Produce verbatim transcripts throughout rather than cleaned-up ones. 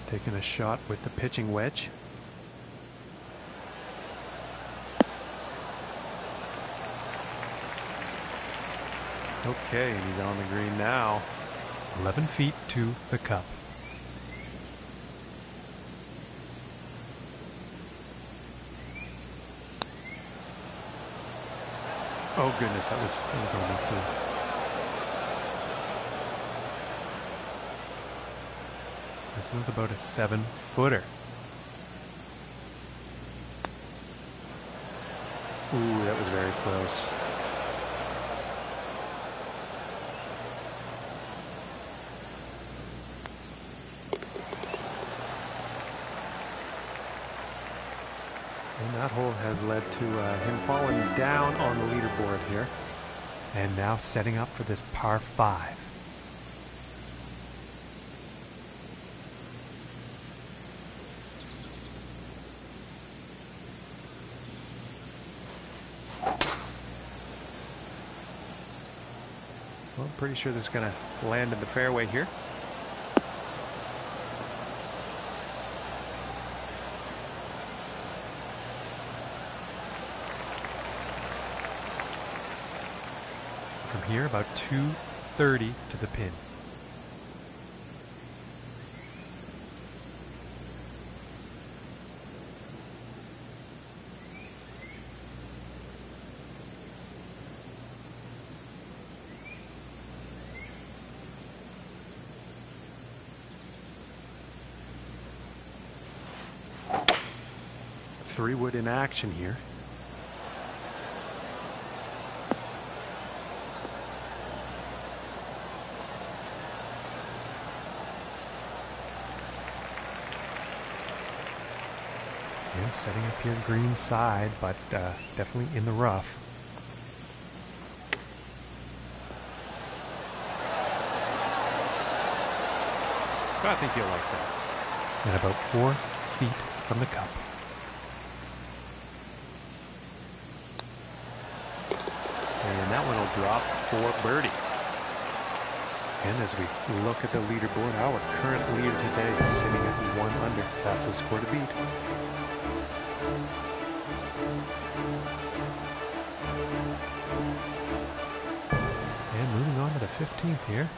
Taking a shot with the pitching wedge. Okay, he's on the green now. eleven feet to the cup. Oh goodness, that was, that was almost a... This one's about a seven footer. Ooh, that was very close. And that hole has led to uh, him falling down on the leaderboard here. And now setting up for this par five. Well, I'm pretty sure this is going to land in the fairway here. From here, about two thirty to the pin. Three wood in action here. And setting up here green side, but uh, definitely in the rough. I think you'll like that. And about four feet from the cup. And that one will drop for birdie. And as we look at the leaderboard, our current leader today is sitting at one under. That's a score to beat. And moving on to the fifteenth here.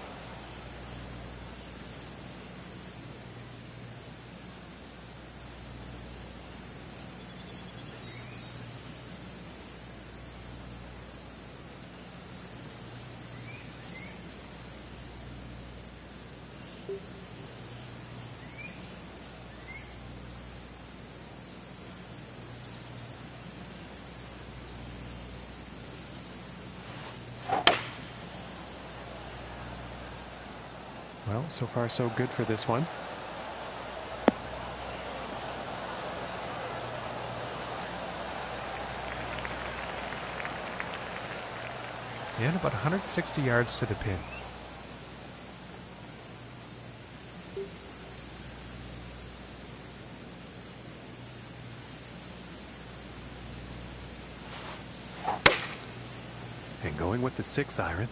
Well, so far so good for this one. And about one hundred sixty yards to the pin. And going with the six iron.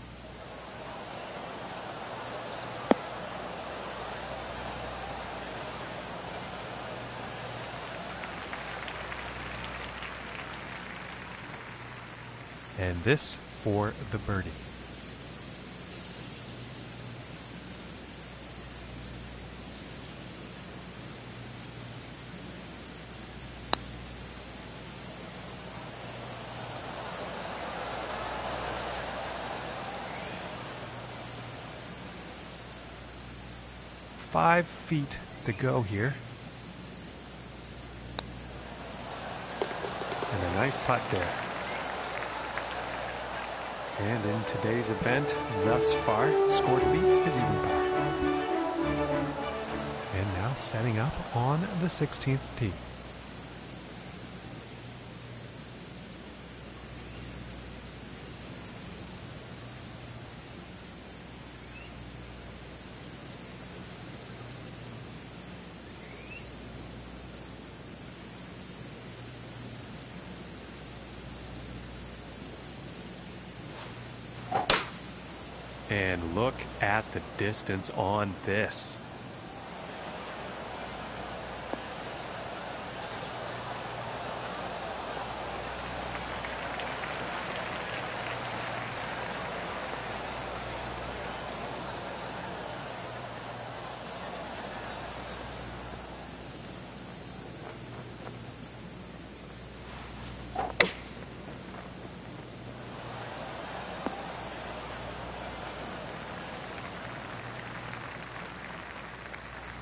And this for the birdie. Five feet to go here. And a nice putt there. And in today's event, thus far, score to beat is even par. And now setting up on the sixteenth tee. And look at the distance on this.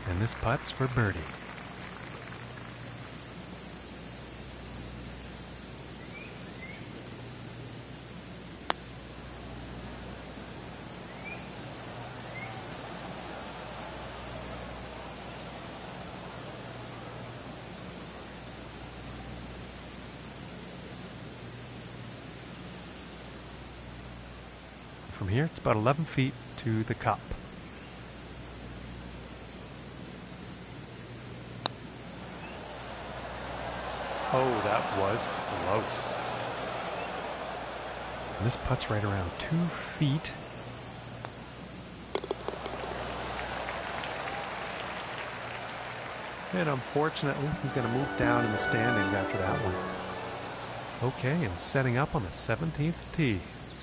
And this putt's for birdie. From here, it's about eleven feet to the cup. Oh, that was close. And this putt's right around two feet. And unfortunately, he's going to move down in the standings after that one. Okay, and setting up on the seventeenth tee.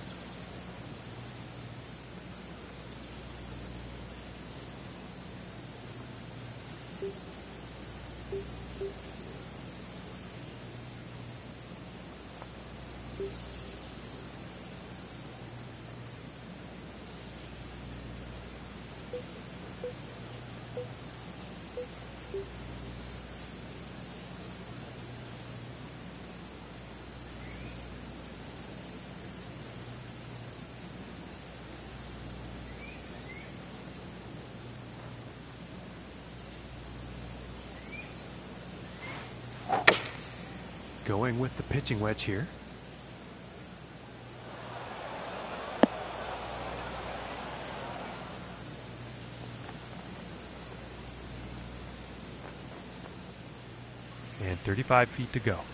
Going with the pitching wedge here. And thirty-five feet to go.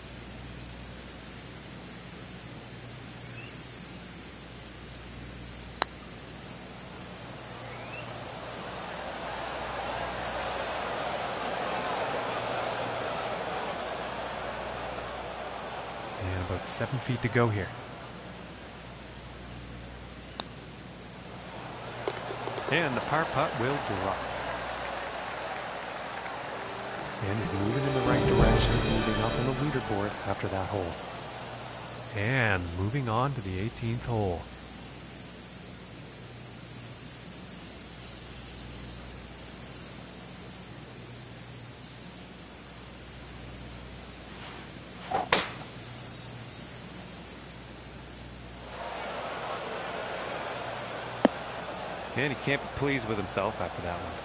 And about seven feet to go here. And the par putt will drop. And he's moving in the right direction, moving up on the leaderboard after that hole. And moving on to the eighteenth hole. And he can't be pleased with himself after that one.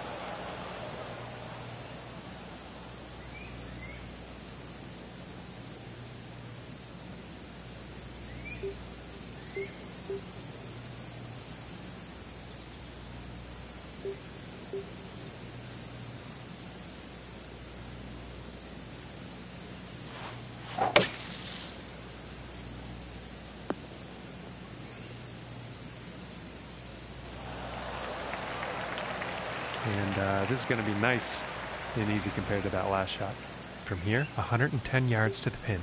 And uh, this is going to be nice and easy compared to that last shot. From here, one hundred ten yards to the pin.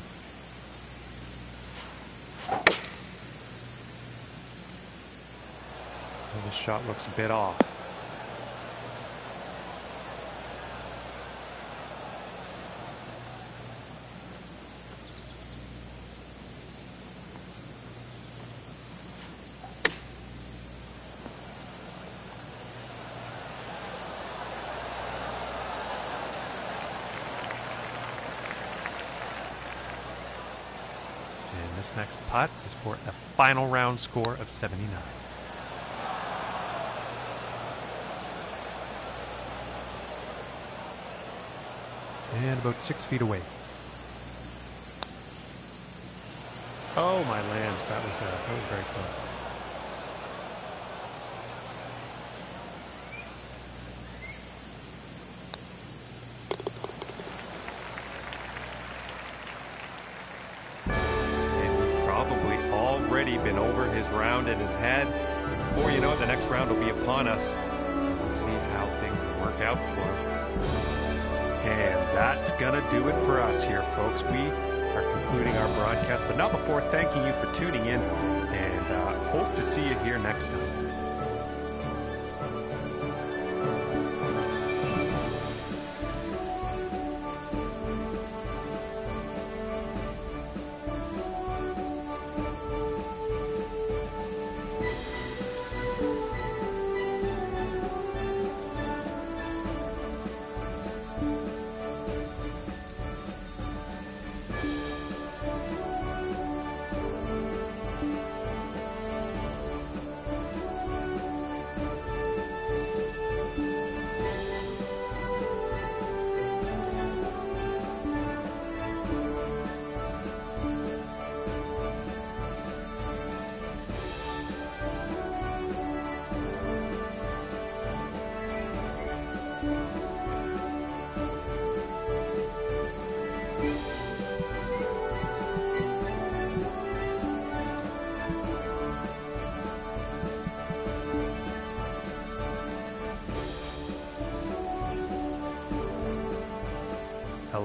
And this shot looks a bit off. This next putt is for a final round score of seventy-nine. And about six feet away. Oh my lands, that was, uh, that was very close. Already been over his round in his head. Before you know it, the next round will be upon us. We'll see how things work out for him. And that's gonna do it for us here, folks. We are concluding our broadcast, but not before thanking you for tuning in, and uh, hope to see you here next time.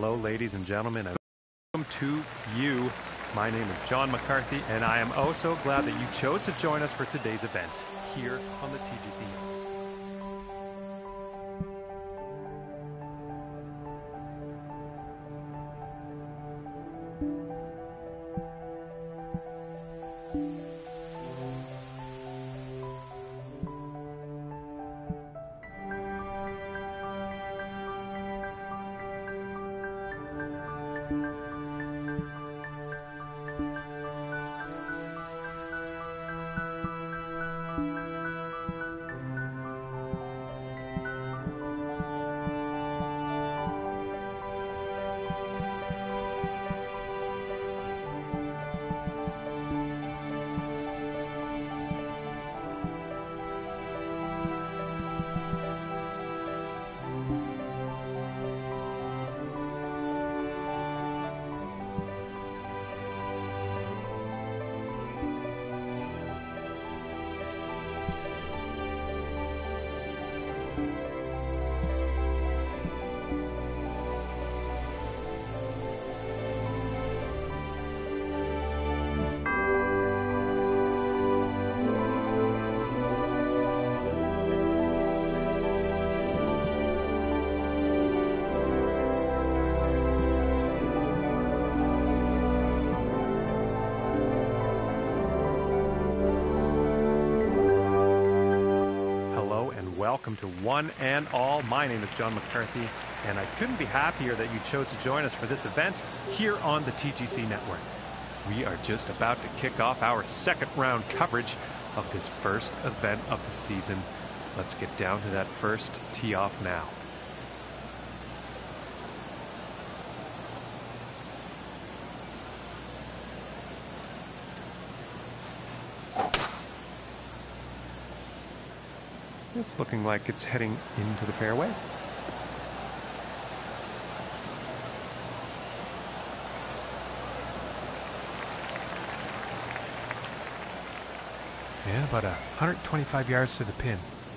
hello, ladies and gentlemen, and welcome to you. My name is John McCarthy, and I am oh so glad that you chose to join us for today's event here on the T G C. Welcome to one and all. My name is John McCarthy, and I couldn't be happier that you chose to join us for this event here on the T G C network. We are just about to kick off our second round coverage of this first event of the season. Let's get down to that first tee off now. It's looking like it's heading into the fairway. Yeah, about one hundred twenty-five yards to the pin.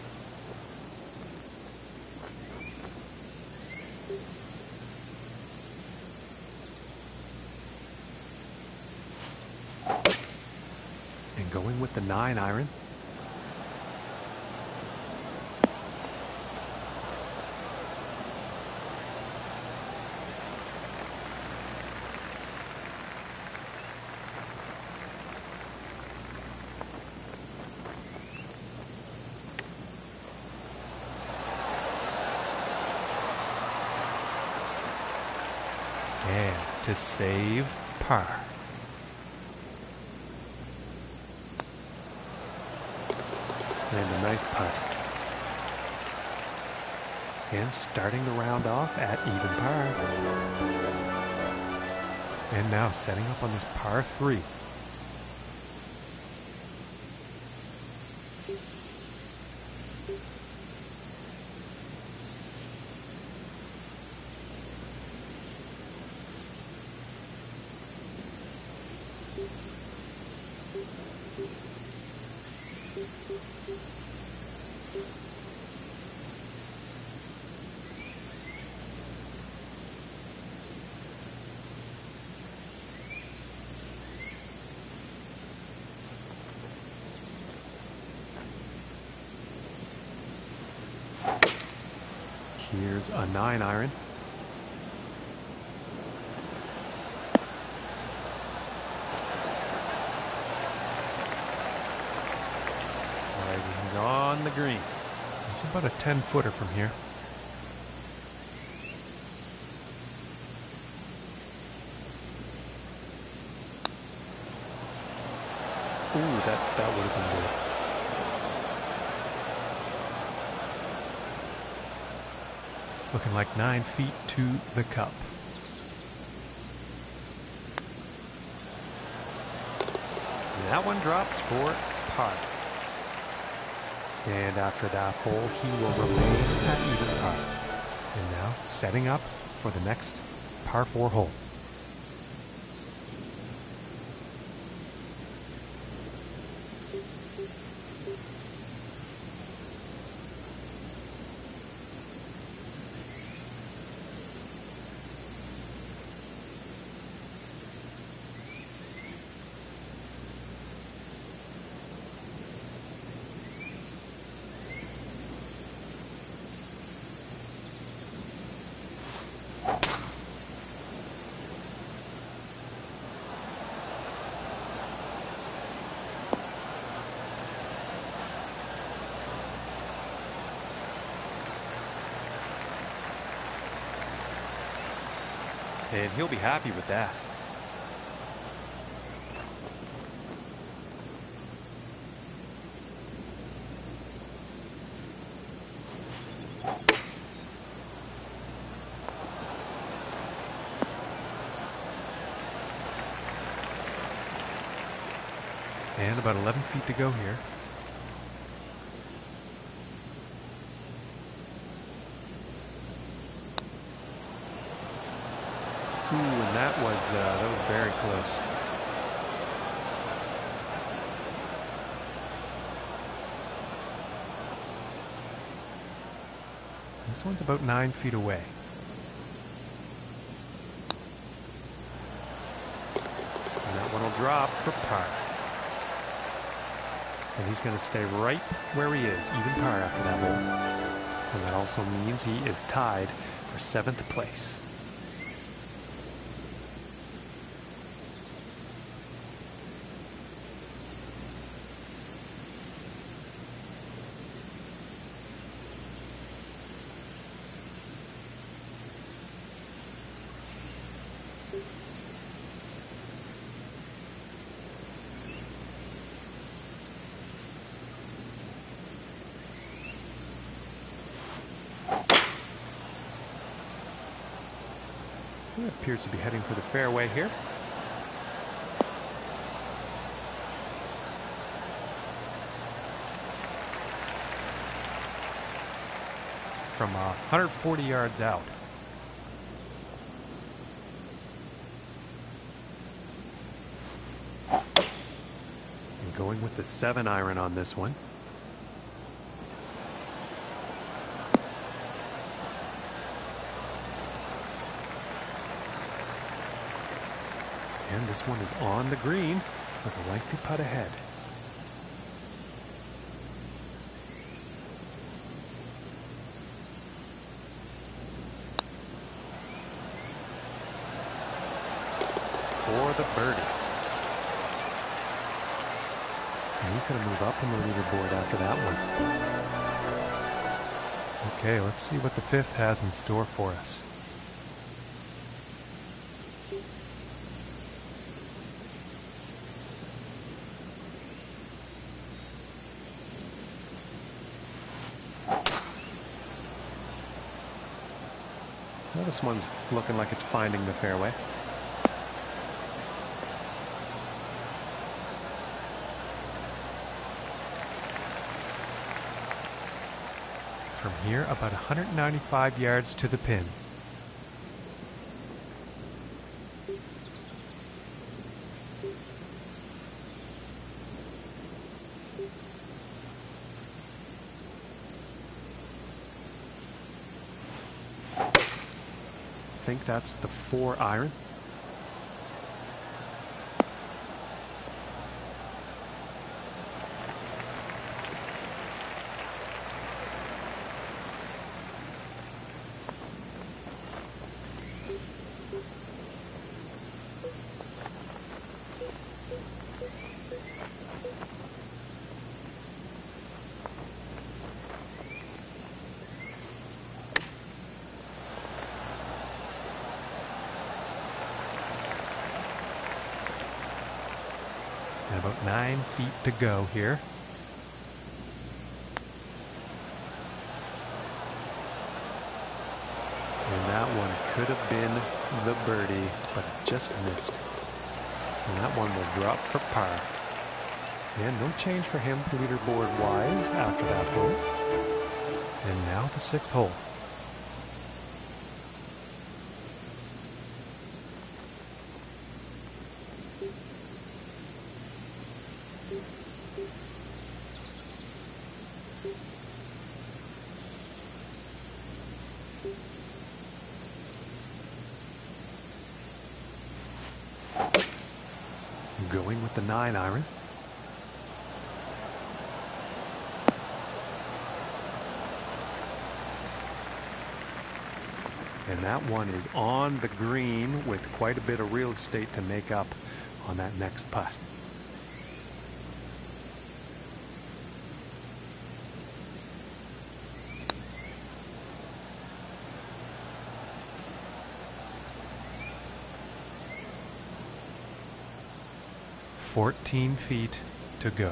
And going with the nine iron. And to save par. And a nice putt. And starting the round off at even par. And now setting up on this par three. Here's a nine iron. He's on the green. It's about a ten footer from here. Ooh, that, that would have been good. Looking like nine feet to the cup. And that one drops for par. And after that hole, he will remain at even par. And now setting up for the next par four hole. And he'll be happy with that. And about eleven feet to go here. Ooh, and that was uh, that was very close. This one's about nine feet away. And that one will drop for par. And he's going to stay right where he is, even par after that hole. And that also means he is tied for seventh place. He appears to be heading for the fairway here. From uh, one hundred forty yards out. And going with the seven iron on this one. And this one is on the green with a lengthy putt ahead. For the birdie. And he's going to move up on the leaderboard after that one. Okay, let's see what the fifth has in store for us. Well, this one's looking like it's finding the fairway. From here, about one hundred ninety-five yards to the pin. I think that's the four iron. And about nine feet to go here. And that one could have been the birdie, but just missed. And that one will drop for par. And no change for him leaderboard wise after that hole. And now the sixth hole. Going with the nine iron. And that one is on the green with quite a bit of real estate to make up on that next putt. fourteen feet to go.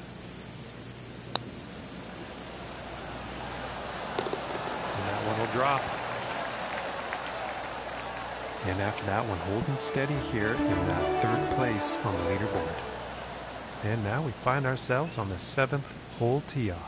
And that one will drop. And after that one, holding steady here in that third place on the leaderboard. And now we find ourselves on the seventh hole tee off.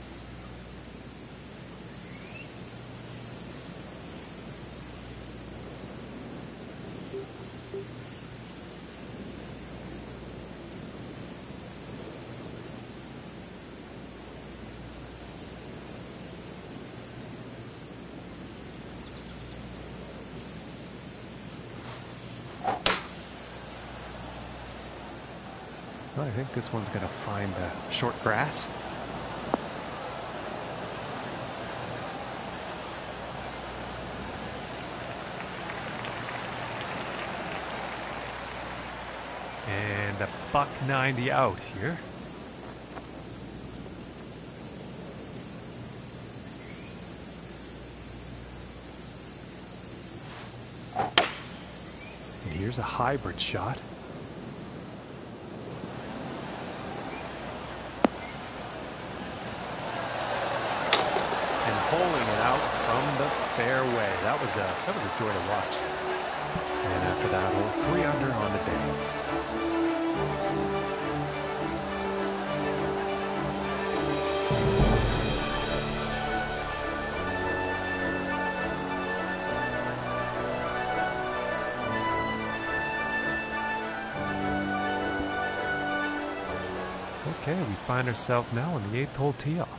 Well, I think this one's going to find the short grass. And a buck ninety out here. And here's a hybrid shot. Pulling it out from the fairway. That was a that was a joy to watch. And after that hole, three under on the day. Okay, we find ourselves now on the eighth hole tee off.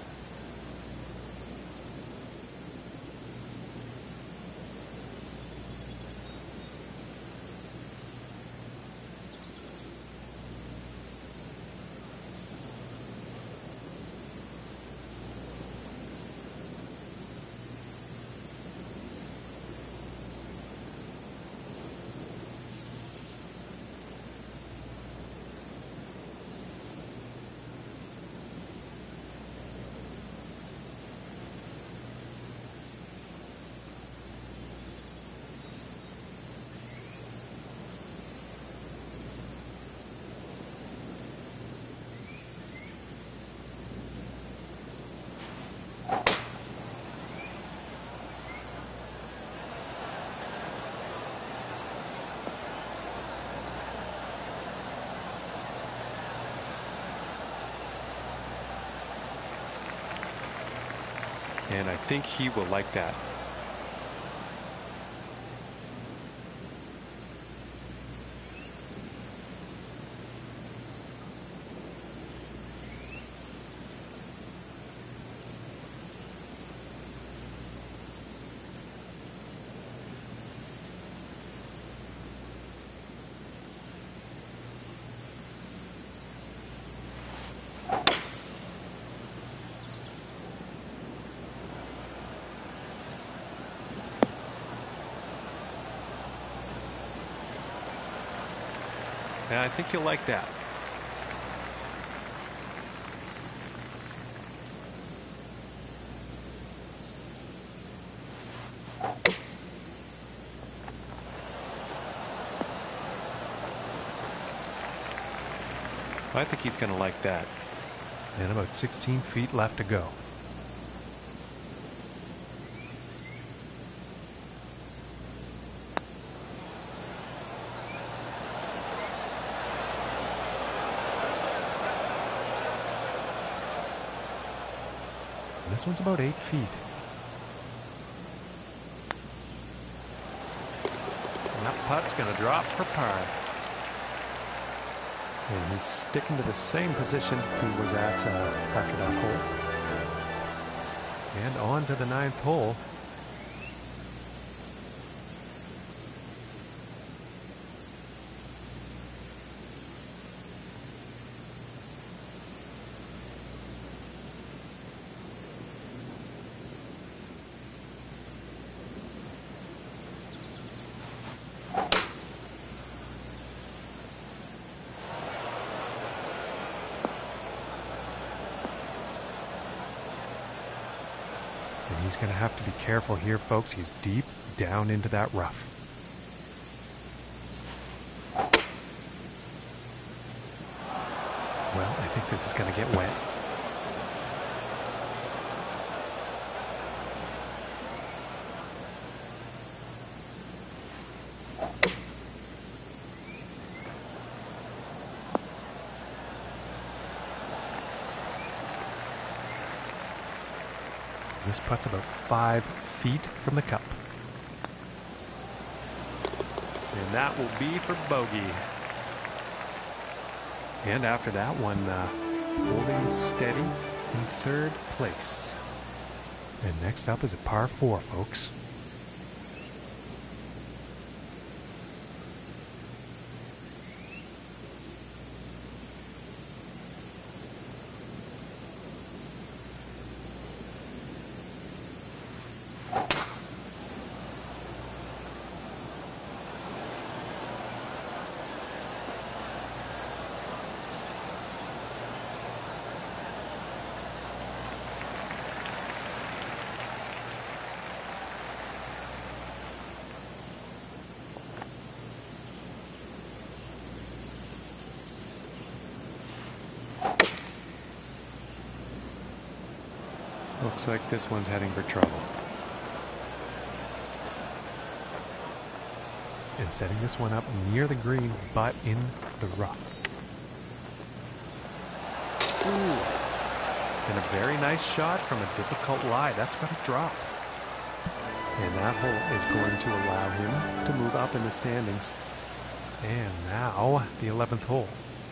And I think he will like that. And I think you'll like that. I think he's going to like that. And about sixteen feet left to go. This one's about eight feet. And that putt's going to drop for par. And he's sticking to the same position he was at uh, after that hole. And on to the ninth hole. He's going to have to be careful here, folks. He's deep down into that rough. think this is going to get wet. This putt's about five feet from the cup. And that will be for bogey. And after that one, uh, holding steady in third place. And next up is a par four, folks. Looks like this one's heading for trouble. And setting this one up near the green, but in the rough. Ooh. And a very nice shot from a difficult lie. That's going to drop. And that hole is going to allow him to move up in the standings. And now, the eleventh hole.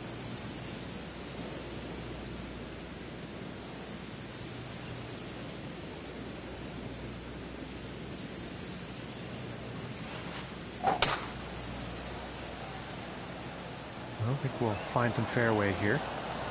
I think we'll find some fairway here.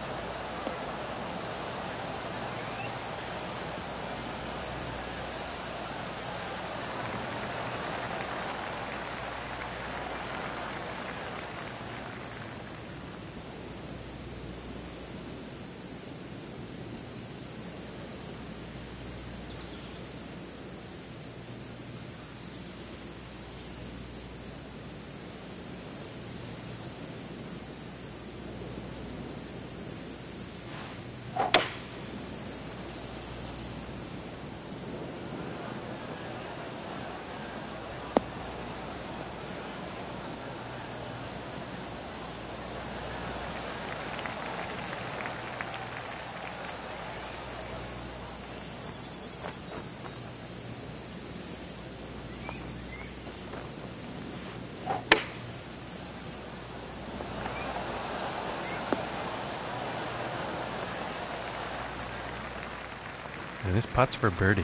And this putt's for birdie.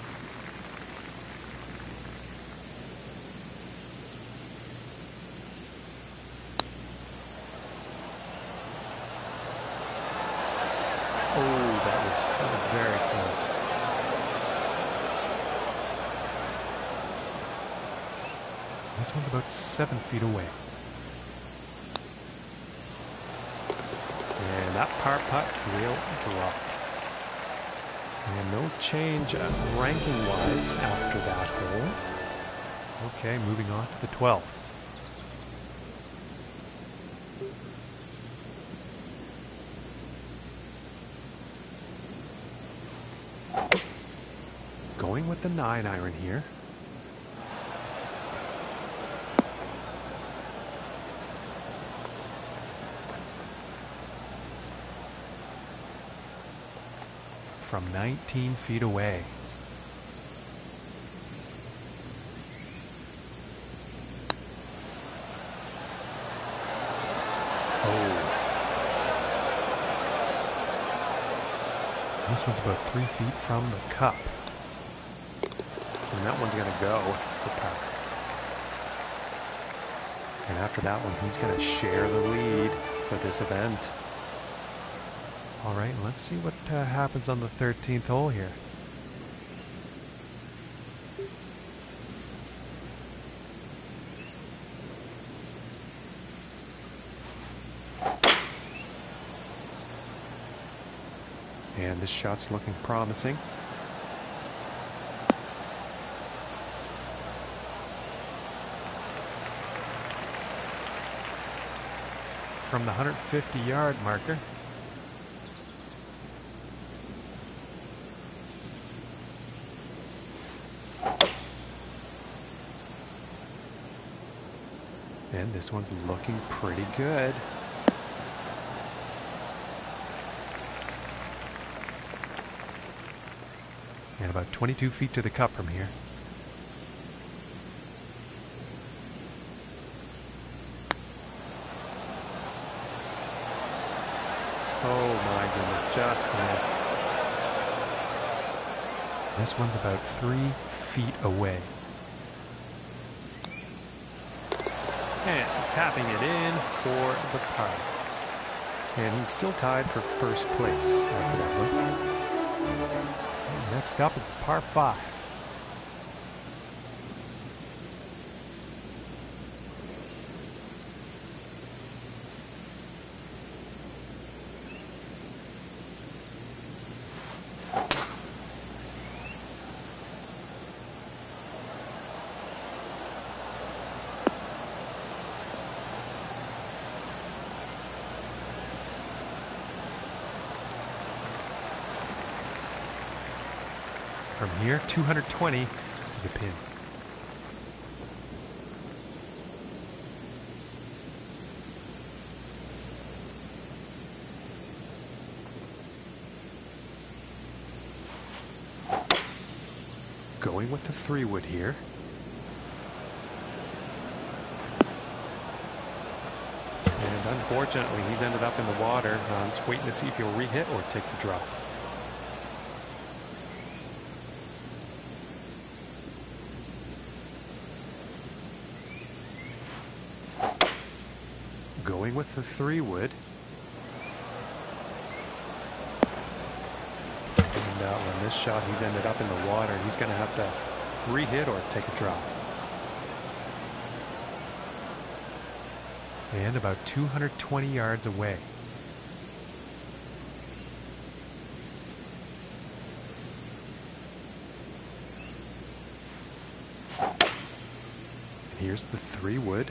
Oh, that was, that was very close. This one's about seven feet away. And that par putt will drop. And no change uh, ranking-wise after that hole. Okay, moving on to the twelfth. Going with the nine iron here. From nineteen feet away. Oh. This one's about three feet from the cup. And that one's going to go for par. And after that one, he's going to share the lead for this event. All right, let's see what uh, happens on the thirteenth hole here. And this shot's looking promising. From the one hundred fifty yard marker. And this one's looking pretty good. And about twenty-two feet to the cup from here. Oh my goodness, just missed. This one's about three feet away. And tapping it in for the par. And he's still tied for first place after that one. And next up is the par five. From here, two hundred twenty to the pin. Going with the three wood here. And unfortunately, he's ended up in the water. I'm just waiting to see if he'll re-hit or take the drop. Going with the three wood. And uh, on this shot, he's ended up in the water. He's going to have to re-hit or take a drop. And about two hundred twenty yards away. And here's the three wood.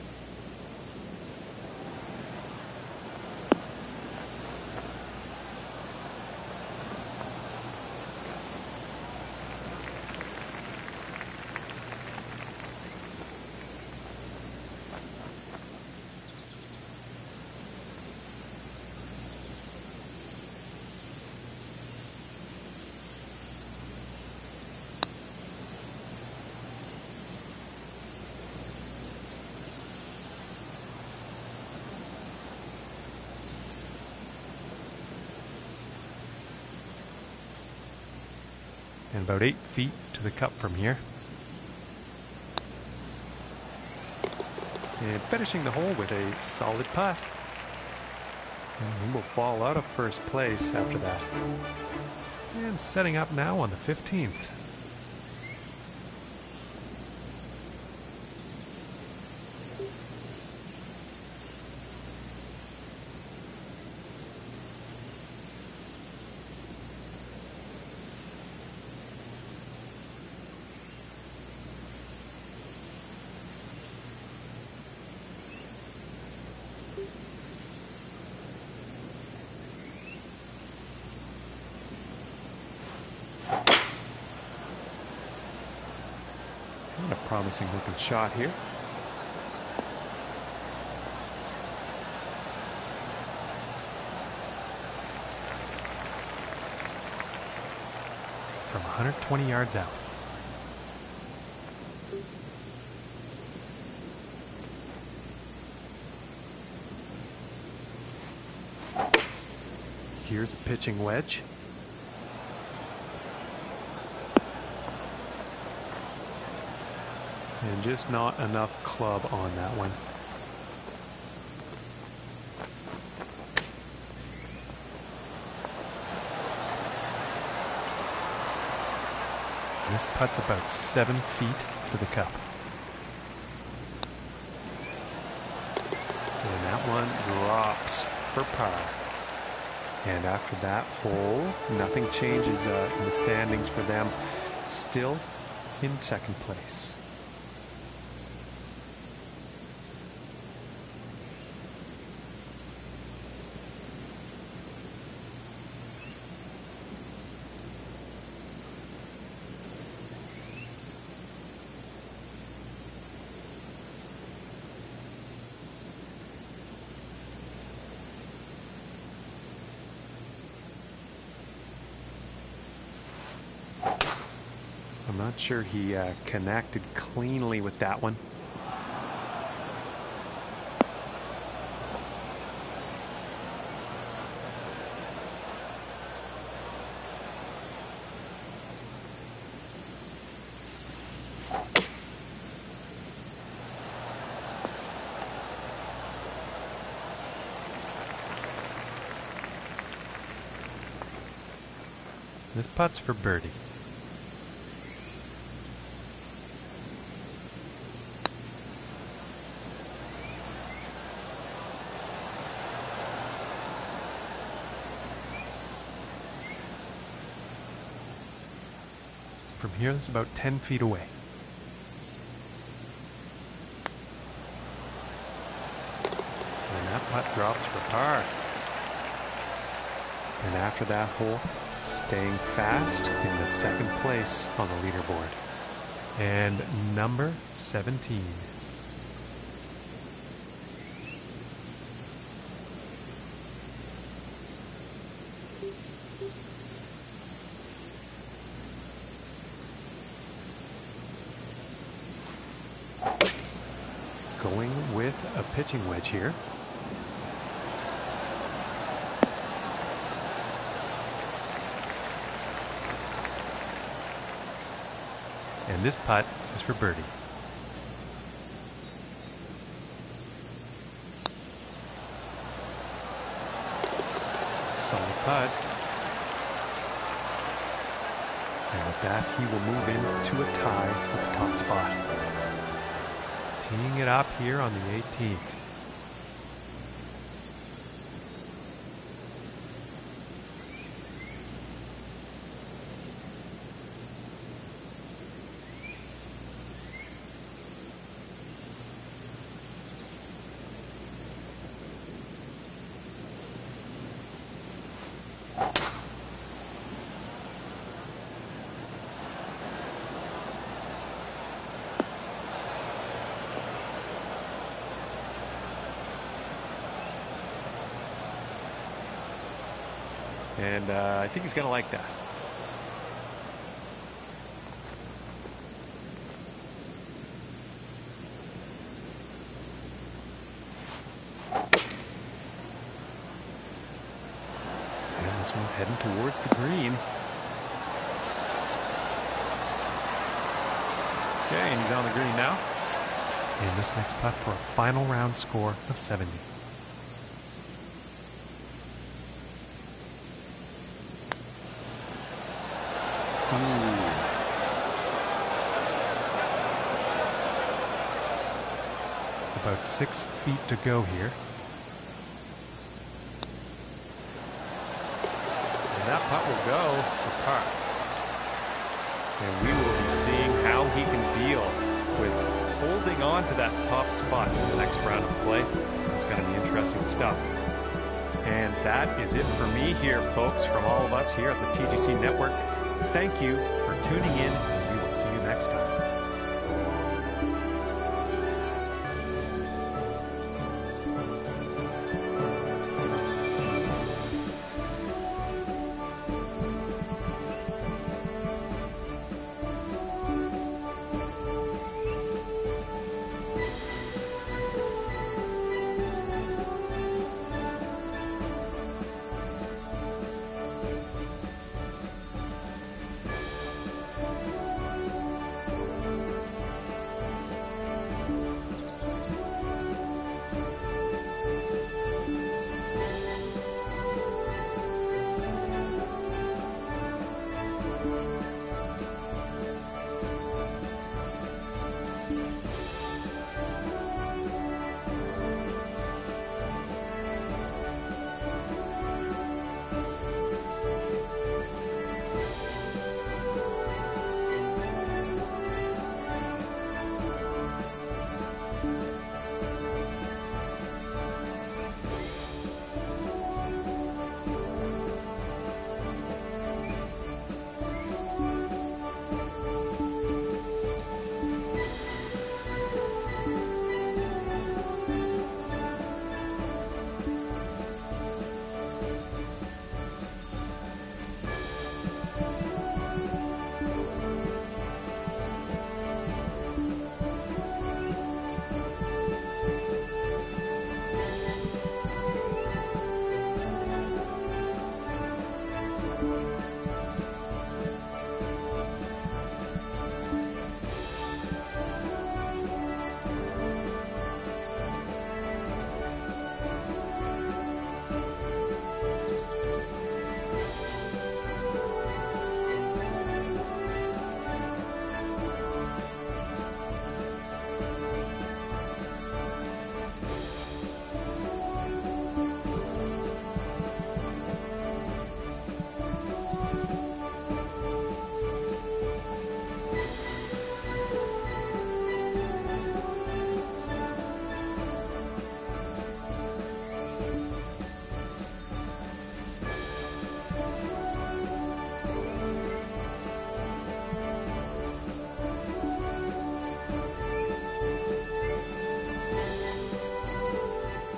And about eight feet to the cup from here. And finishing the hole with a solid putt. And he will fall out of first place after that. And setting up now on the fifteenth. A promising looking shot here. From one hundred twenty yards out. Here's a pitching wedge. And just not enough club on that one. This putt's about seven feet to the cup. And that one drops for par. And after that hole, nothing changes uh, in the standings for them. Still in second place. I'm not sure he uh, connected cleanly with that one. This putt's for birdie. From here, this is about ten feet away. And that putt drops for par. And after that hole, staying fast in the second place on the leaderboard. And number seventeen. Going with a pitching wedge here. And this putt is for birdie. Solid putt. And with that, he will move into a tie for the top spot. Teeing it up here on the eighteenth. And uh, I think he's going to like that. And this one's heading towards the green. Okay, and he's on the green now. And this next putt for a final round score of seventy. Ooh. It's about six feet to go here. And that putt will go for par. And we will be seeing how he can deal with holding on to that top spot in the next round of play. It's going to be interesting stuff. And that is it for me here, folks, from all of us here at the T G C Network. Thank you for tuning in, and we will see you next time.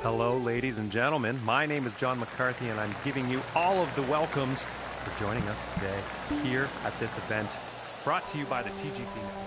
Hello, ladies and gentlemen. My name is John McCarthy, and I'm giving you all of the welcomes for joining us today here at this event brought to you by the T G C Network.